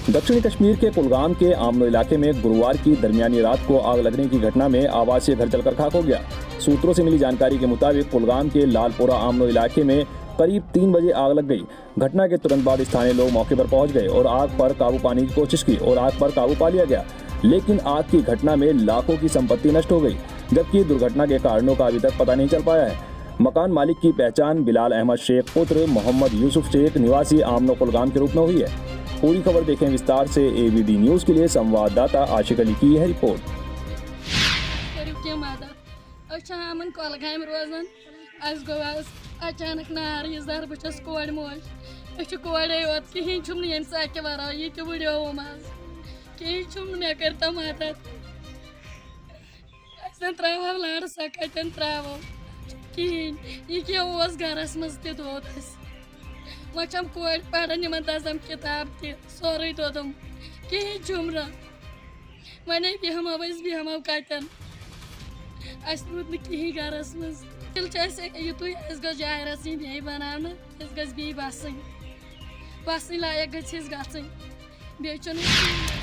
दक्षिणी कश्मीर के कुलगाम के आमनो इलाके में गुरुवार की दरमियानी रात को आग लगने की घटना में आवासीय घर जलकर खाक हो गया। सूत्रों से मिली जानकारी के मुताबिक कुलगाम के लालपुरा आमनो इलाके में करीब 3 बजे आग लग गई। घटना के तुरंत बाद स्थानीय लोग मौके पर पहुंच गए और आग पर काबू पाने की कोशिश की और आग पर काबू पा लिया गया, लेकिन आग की घटना में लाखों की संपत्ति नष्ट हो गई, जबकि दुर्घटना के कारणों का अभी तक पता नहीं चल पाया है। मकान मालिक की पहचान बिलाल अहमद शेख पुत्र मोहम्मद यूसुफ शेख निवासी आमनो कुलगाम के रूप में हुई है। पूरी खबर देखें विस्तार से। एबीडी न्यूज के लिए संवाददाता आशिक अली की है रिपोर्ट। अचानक नार यजर बस कोड़ मोज कोड़े योत कहें ये साके वरा ये वीडियो मज कहें मे कर मदद त्रो लाड़ सा कतन त्रो कहें यह गरस मज दोद वम कोड़ पढ़न इन दजम किताब तोरे दोदम कहें झुमर वन बेहमो कतन अस रूद न कहें गरस मज युत जाय रसन बे बनाने बसन लायक गस बे